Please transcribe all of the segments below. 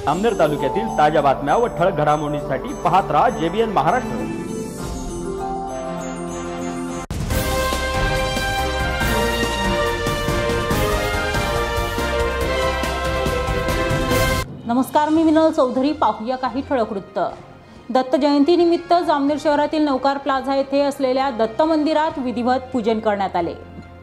जामनेर तालुक्यातील ताज्या बातम्या व ठळक घडामोडींसाठी पाहत राहा JBN महाराष्ट्र। नमस्कार, मी विनल चौधरी। पाहूया काही ठळक वृत्त। दत्त जयंती निमित्त जामनेर शहरातील नौकार प्लाझा येथे असलेल्या दत्त मंदिरात विधिवत पूजन करण्यात आले।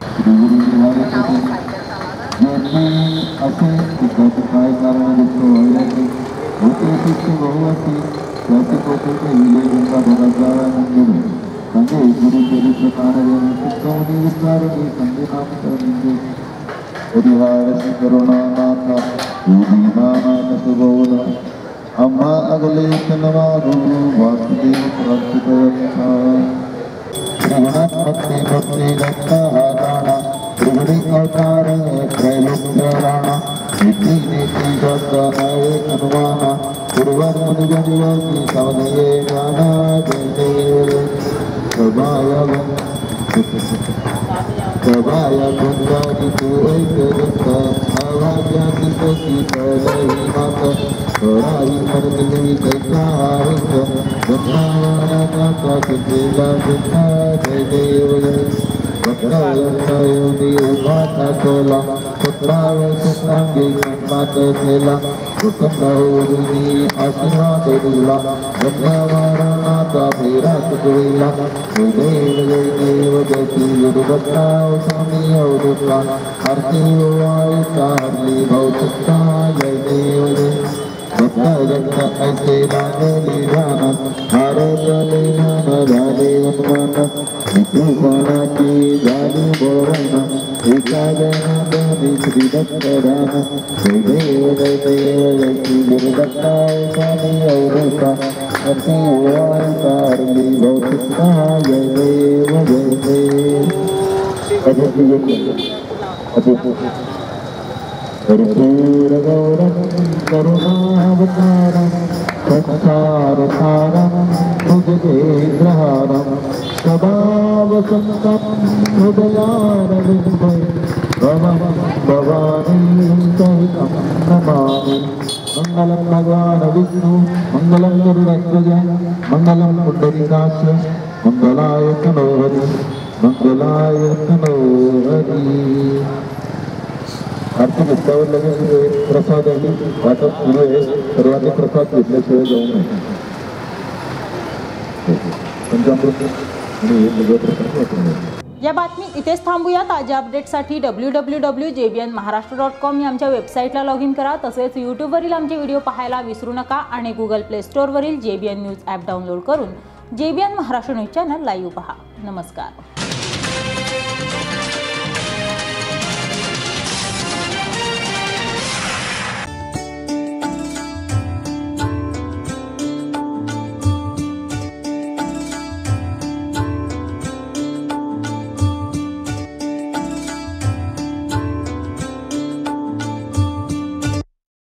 अम्मा अगले तनवारू वासुदेव प्राप्तिकयच्छा श्रीनाथ भक्ति भक्ति दत्ता गाना त्रिगुणी अवतार त्रैलोक्य राणा नीति नीति दत्ता आये अनुवाना पूर्वन मुनिजनयोगी सवनये गाना जय प्रभाया गुंजारी तू एक दत्ता आवाज्याती सखी प्रलयी माता थोडाही मर्दली कैसा हारिक वृंदावना दाता कितीला जिता जय देव जय वक्रलता योगी उभाता तोला पुत्रावे सुखांगी संपात केला कुटुंबहोरुनी आशीर्वाद दिला वृंदावना नाथा फिरात जुळला जय देव जय गुरुभक्ता स्वामी अवधूता आरती वाळीता हरली भौतिकता जय देव जय दत्त ऐसे लागली ध्यान भारत लीन झाले वनवन विष्णुपणाची झाली बोवन एका जनार्दनी श्री दत्त राम जय देव जय श्री गुरुदत्ता स्वामी अवधूता आरती वाळीता हरली भौतिकता जय देव जय कर्पूर गौरम करुणावतारम संसारसारम भुजगेन्द्रहारम सदा वसन्तं हृदयारविन्दे भवं भवानी सहितं नमामि। मंगलम भगवान विष्णु मंगलम गरुड़ध्वज मंगलम पुंडरीकाक्ष मंगलाय तनोहरि मंगलाय तनोहरि। आरती घेतल्यावर लगेच प्रसाद वाटप सुरू आहे। सर्वांनी प्रसाद घेतल्याशिवाय जाऊ नये। या बातमी इथेच थांबूया। ताज्या अपडेटसाठी www.jbnmaharashtra.com या आमच्या वेबसाईटला लॉग इन करा। तसेच यूट्यूबवरील आमचे व्हिडिओ पाहायला विसरू नका आणि गुगल प्ले स्टोअरवरील JBN न्यूज ॲप डाउनलोड करून JBN Maharashtra news channel live पहा। नमस्कार।